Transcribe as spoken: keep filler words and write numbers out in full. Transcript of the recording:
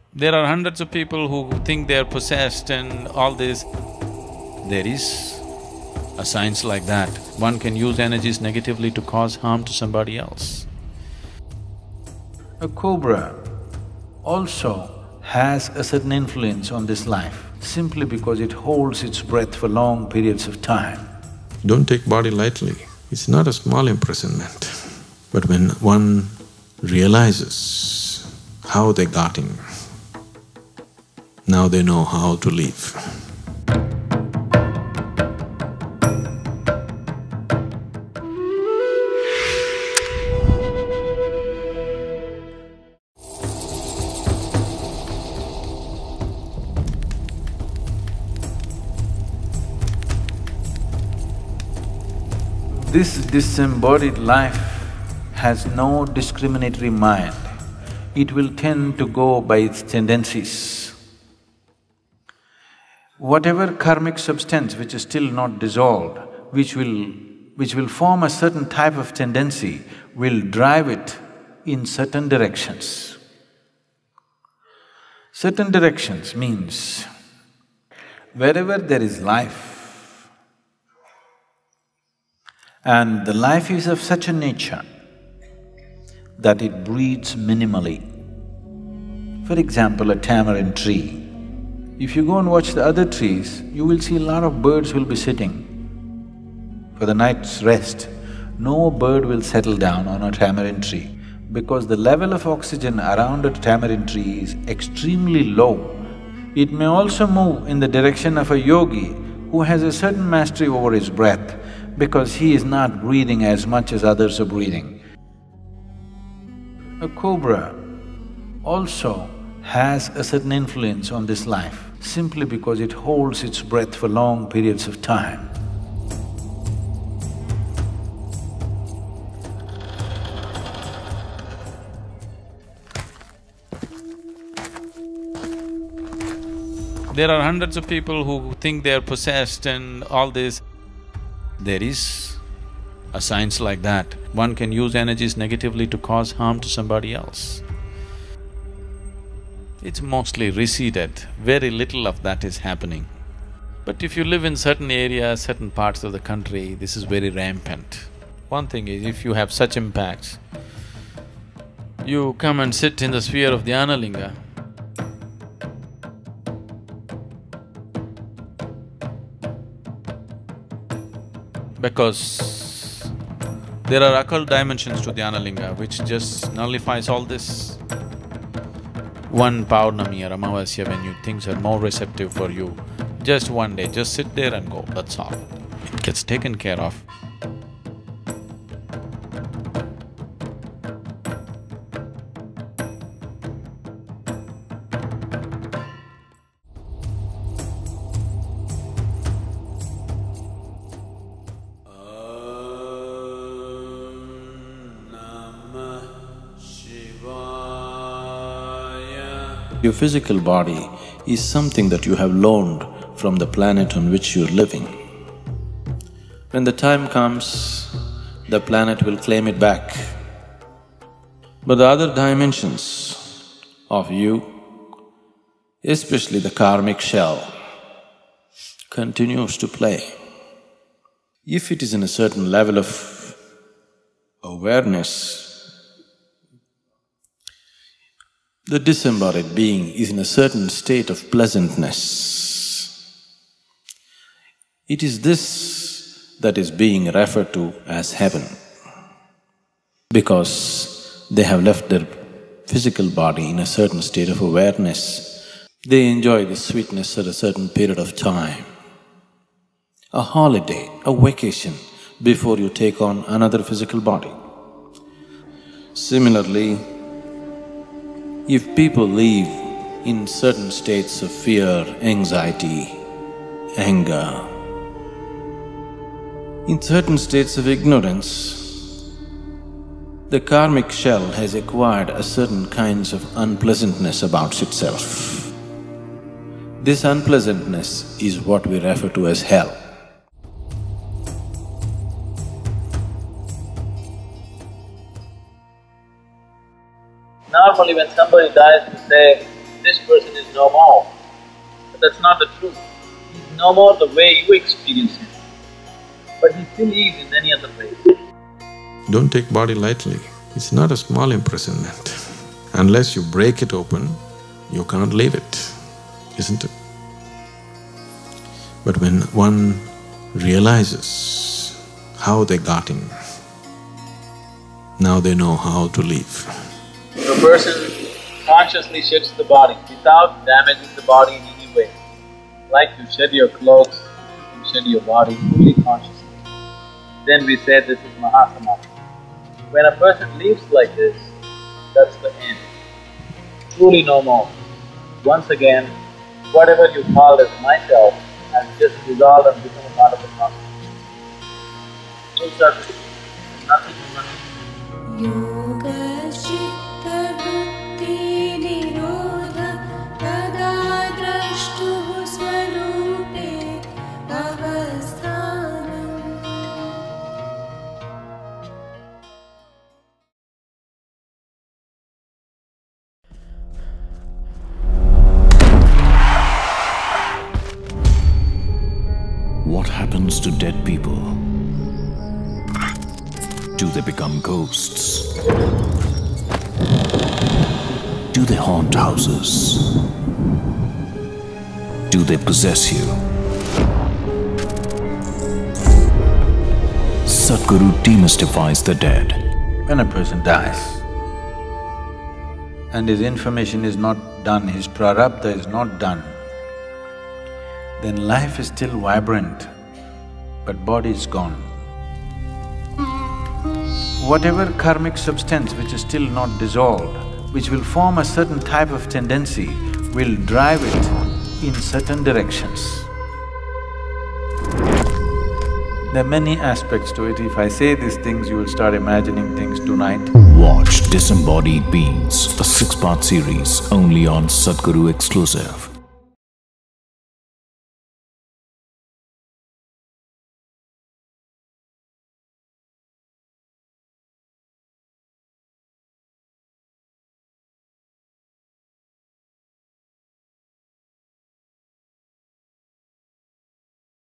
There are hundreds of people who think they are possessed and all this. There is a science like that. One can use energies negatively to cause harm to somebody else. A cobra also has a certain influence on this life simply because it holds its breath for long periods of time. Don't take body lightly. It's not a small imprisonment. But when one realizes how they got in, now they know how to live. This disembodied life has no discriminatory mind. It will tend to go by its tendencies. Whatever karmic substance which is still not dissolved, which will… which will form a certain type of tendency, will drive it in certain directions. Certain directions means wherever there is life, and the life is of such a nature that it breeds minimally. For example, a tamarind tree. If you go and watch the other trees, you will see a lot of birds will be sitting for the night's rest. No bird will settle down on a tamarind tree because the level of oxygen around a tamarind tree is extremely low. It may also move in the direction of a yogi who has a certain mastery over his breath because he is not breathing as much as others are breathing. A cobra also has a certain influence on this life simply because it holds its breath for long periods of time. There are hundreds of people who think they are possessed and all this. There is a science like that. One can use energies negatively to cause harm to somebody else. It's mostly receded, very little of that is happening. But if you live in certain areas, certain parts of the country, this is very rampant. One thing is, if you have such impacts, you come and sit in the sphere of Dhyanalinga, because there are occult dimensions to Dhyanalinga which just nullifies all this. One Paurnami or Amavasya when you… things are more receptive for you, just one day, just sit there and go, that's all. It gets taken care of. Your physical body is something that you have loaned from the planet on which you're living. When the time comes, the planet will claim it back. But the other dimensions of you, especially the karmic shell, continues to play. If it is in a certain level of awareness, the disembodied being is in a certain state of pleasantness. It is this that is being referred to as heaven, because they have left their physical body in a certain state of awareness. They enjoy the sweetness at a certain period of time. A holiday, a vacation, before you take on another physical body. Similarly, if people live in certain states of fear, anxiety, anger, in certain states of ignorance, the karmic shell has acquired a certain kinds of unpleasantness about itself. This unpleasantness is what we refer to as hell. Normally when somebody dies, we say, this person is no more. But that's not the truth. He's no more the way you experience him, but he still is in any other way. Don't take body lightly. It's not a small imprisonment. Unless you break it open, you can't leave it, isn't it? But when one realizes how they got in, now they know how to leave. If a person consciously sheds the body without damaging the body in any way, like you shed your clothes, you shed your body fully consciously, then we say this is Mahasamadhi. When a person lives like this, that's the end. Truly no more. Once again, whatever you called as myself has just dissolved and become a part of the cosmos. Full circle. Nothing is nothing. What happens to dead people? Do they become ghosts? Do they haunt houses? Do they possess you? Sadhguru demystifies the dead. When a person dies and his information is not done, his prarabdha is not done, then life is still vibrant, but body is gone. Whatever karmic substance which is still not dissolved, which will form a certain type of tendency, will drive it in certain directions. There are many aspects to it. If I say these things, you will start imagining things tonight. Watch Disembodied Beings, a six-part series only on Sadhguru Exclusive.